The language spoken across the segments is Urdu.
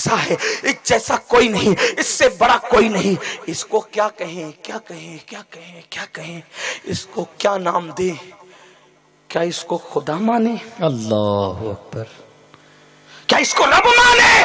جیسا ہے، اس جیسا کوئی نہیں، اس سے بڑا کوئی نہیں، اس کو کیا کہیں کیا کہیں کیا کہیں کیا کہیں، اس کو کیا نام دیں؟ کیا اس کو خدا مانے؟ اللہ اکبر. کیا اس کو رب مانے؟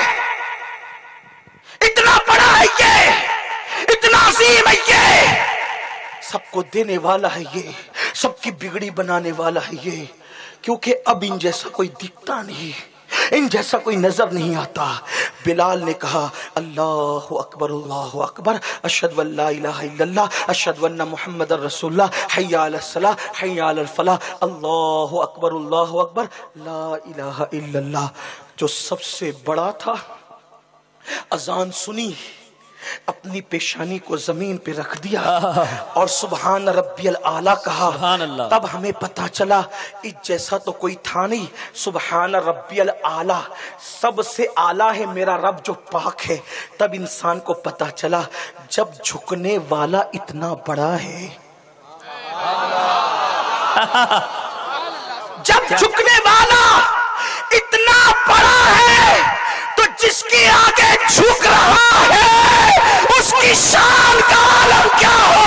اتنا بڑا ہے یہ، اتنا عظیم ہے یہ، سب کو دینے والا ہے یہ، سب کی بگڑی بنانے والا ہے یہ، کیونکہ اب ان جیسا کوئی دکھتا نہیں، ان جیسا کوئی نظر نہیں آتا. بلال نے کہا اللہ اکبر اشہد ان لا الہ الا اللہ اشہد ان محمد رسول اللہ حی علی الصلاۃ حی علی الفلاح اللہ اکبر لا الہ الا اللہ. جو سب سے بڑا تھا اذان سنی، اپنی پیشانی کو زمین پہ رکھ دیا اور سبحان ربی الاعلیٰ کہا. سبحان اللہ. تب ہمیں پتا چلا اس جیسا تو کوئی تھا نہیں. سبحان ربی الاعلیٰ، سب سے اعلیٰ ہے میرا رب جو پاک ہے. تب انسان کو پتا چلا جب جھکنے والا اتنا بڑا ہے، جب جھکنے والا اتنا بڑا ہے تو جس کے آگے جھک رہا ہے اس کی شان کا عالم کیا ہو